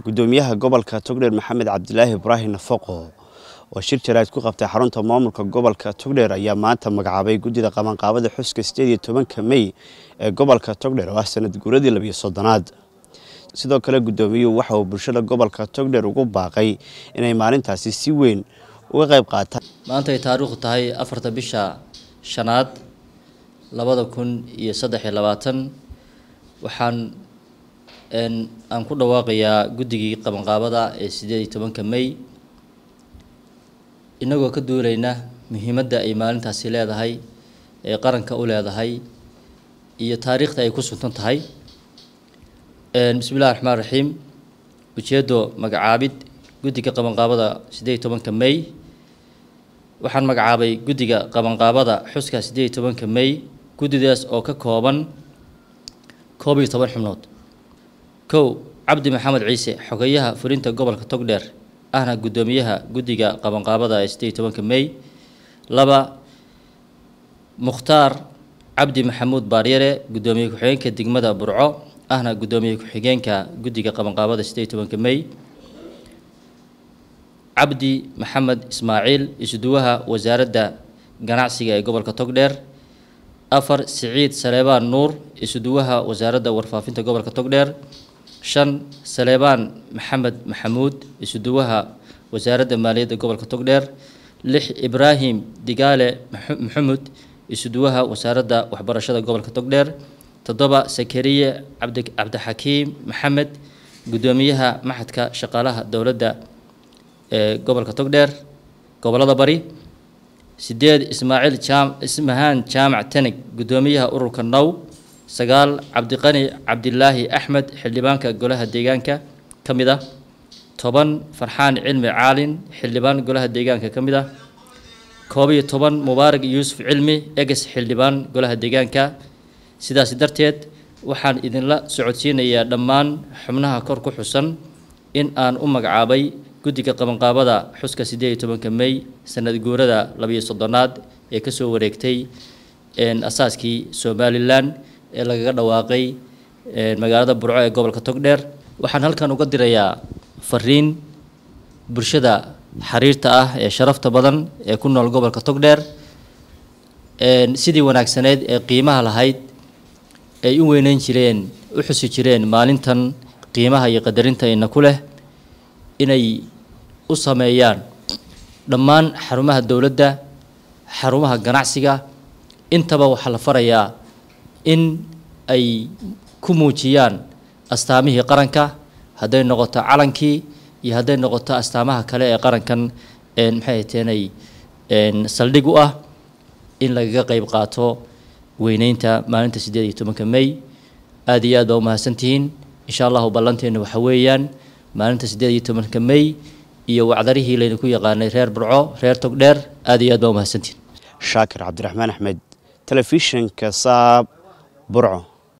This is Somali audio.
gudoomiyaha gobolka Togdheer Maxamed Cabdilaahi Ibrahim Nafaqo oo shir jaraa'id ku qabtay xarunta maamulka gobolka Togdheer ayaa maanta magacaabay gudida qabanqaabada xuska 18 May ee gobolka Togdheer oo sanad guuradii 12aad sidoo kale gudoomiyuhu waxa uu bulshada gobolka Togdheer ugu baaqay inay maalintaasi si weyn uga qayb qaataan maanta ay taariikhdu tahay 4 bisha shanaad 2023 waxaan aan ku dhawaaqayaa gudigii qabanqaabada ee 18 May inagoo ka duulayna muhiimadda ay maalintaasi leedahay ee qaranka u leedahay iyo taariikhda ay ku suntan tahay bismillaahir rahmaanir rahiim ujeedo magacaabid gudiga qabanqaabada 18 May waxaan magacaabay gudiga qabanqaabada xuska 18 May gudidaas oo ka kooban 12 xubnood Cabdi Maxamed Ciise xogayaha fulinta gobolka Togdheer ahna gudoomiyaha gudiga qabanqaabada 18 May 2 Mukhtaar Cabdi Maxamuud Baariyare gudoomiyaha ku-xigeenka degmada Burco ahna gudoomiyaha ku-xigeenka gudiga qabanqaabada 18 May Cabdi Maxamed Ismaaciil isuduwaha wasaaradda ganacsiga ee gobolka Togdheer 4 Siciid Saleebaan Nuur isuduwaha wasaaradda warfaafinta gobolka Togdheer 5 Saleebaan Maxamed Maxamuud isuduwaha wasaaradda maaliyadda gobolka Togdheer 6 Ibraahim Digaale Maxamuud isuduwaha wasaaradda waxbarashada gobolka Togdheer 7 Sakariye Cabdixakiim Maxamed gudoomiyaha maxadka shaqaalaha dawladda ee gobolka Togdheer gobolada bari 8 Ismahaan Jaamac Tanig gudoomiyaha ururka Naw 9 Cabdiqani Cabdilaahi Axmed xildhibaanka golaha deegaanka kamida 10 Farxaan Cilmi Caalin xildhibaan golaha deegaanka kamida 11 Mubaarak Yuusuf Cilmi egas xildhibaan golaha deegaanka sidaas darteed waxaan idinla socodsiinayaa dhammaan xubnaha kor ku xusan in aan u magacaabay gudiga qabanqaabada xuska 18 May sanad guurada 12aad ee ka soo wareegtay asaaskii Somaliland ee laga dhawaaqay magaalada Burco ee gobolka Togdheer waxaan halkan uga dirayaa fariin bulshada xariirta ah ee sharafta badan ee ku nool gobolka Togdheer sidii wanaagsaneed ee qiimaha lahayd ay u weyneyn jireen u xusi jireen maalintan qiimaha iyo qadarinta ay ku leh inay u sameeyaan dhammaan xarumaha dawladda xarumaha ganacsiga intaba waxa la farayaa in ay ku muujiyaan astaamihii qaranka haday noqoto calankii iyo haday noqoto astaamaha kale ee qarankan maxay teenay saldhig u ah in laga qayb qaato weyneynta maalinta 18 May aad iyo aad u mahadsantihiin insha Allah ballanteena waxa weeyaan maalinta 18 May iyo wacdarihii leen ku yaqaanay reer Burco reer Togdheer aad iyo aad u mahadsantihiin Shaakir Cabdiraxmaan Axmed telefishinka Saab Burco.